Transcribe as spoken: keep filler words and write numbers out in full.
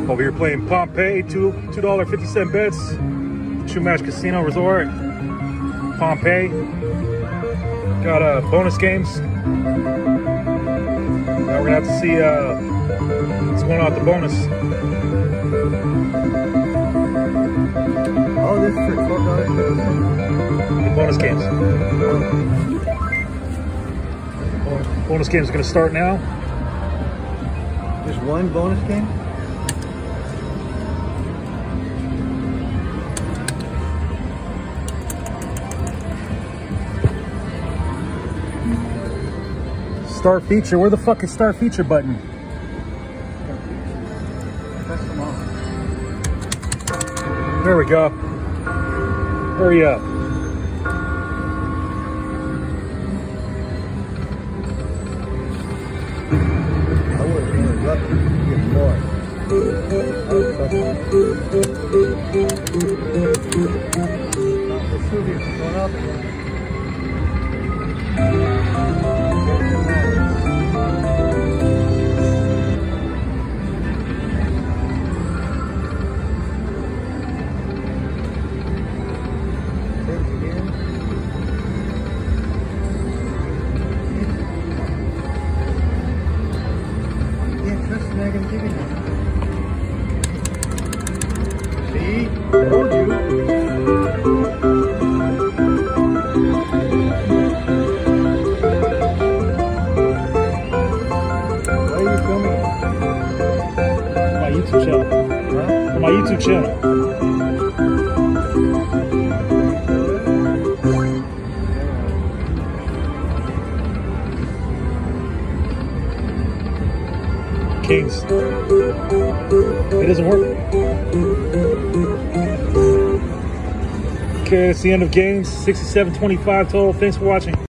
Over here playing Pompeii, two two dollar fifty cent bets. Chumash Casino Resort, Pompeii. Got uh, bonus games. Now we're gonna have to see uh, what's going on with the bonus. Oh, this is for twelve dollars. The bonus games. Bonus games are gonna start now. There's one bonus game? Start feature. Where the fuck is start feature button? Press them off. There we go. Hurry up. I would have interrupted you to get more. Vesuvius is going up again. Not gonna give you that. See? Told you. Why are you filming? My YouTube channel. Huh? My YouTube channel. Kings. It doesn't work. Okay, that's the end of games. sixty-seven twenty-five total. Thanks for watching.